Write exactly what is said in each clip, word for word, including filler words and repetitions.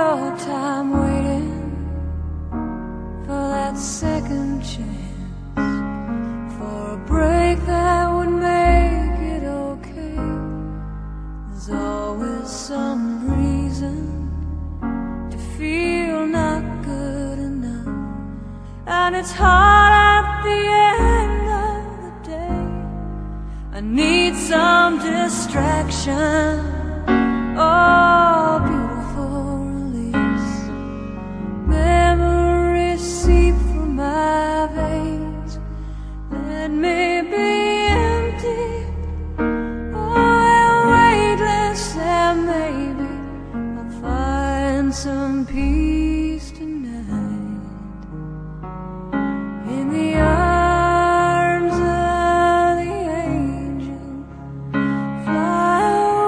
your time waiting for that second chance, for a break that would make it okay. There's always some reason to feel not good enough, and it's hard at the end of the day. I need some distraction. Oh, beautiful release. Memories seep through my veins. Let me be empty, oh, and weightless, and maybe I'll find some peace tonight in the arms of the angel. Fly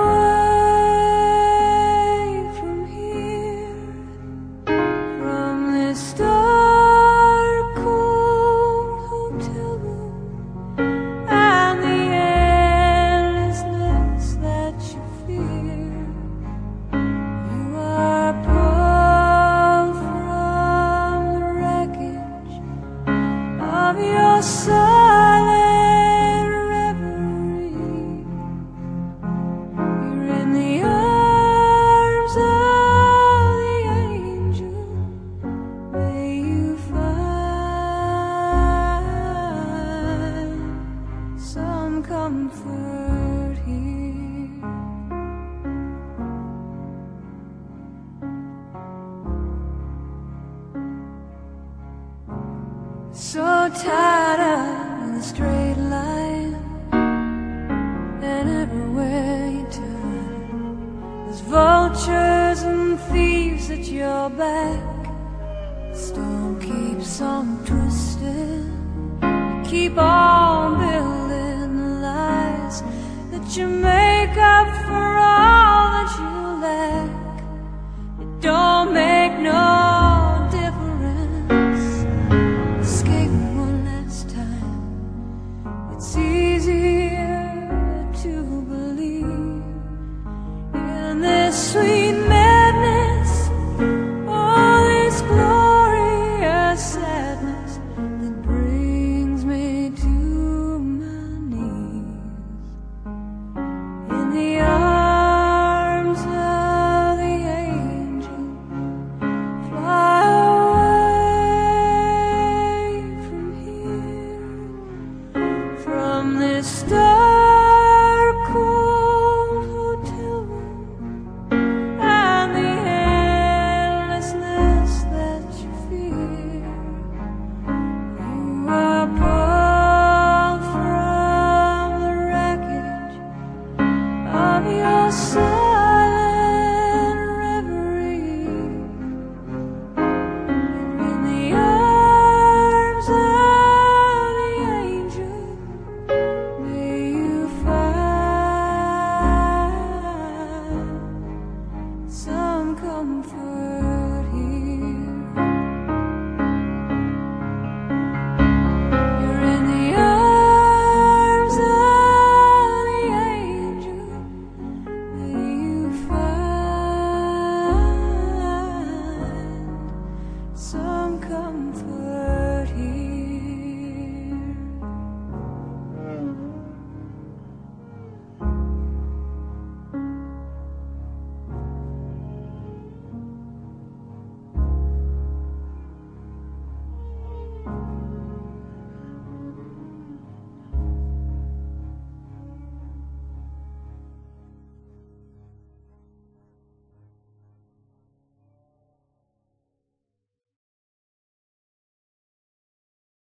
away from here, from this dark, cold hotel room, and the endlessness that you fear. You are pulled from the wreckage of your silent reverie. You're in the arms of the angel. May you find some comfort here. So tied up in a straight line, and everywhere you turn, there's vultures and thieves at your back.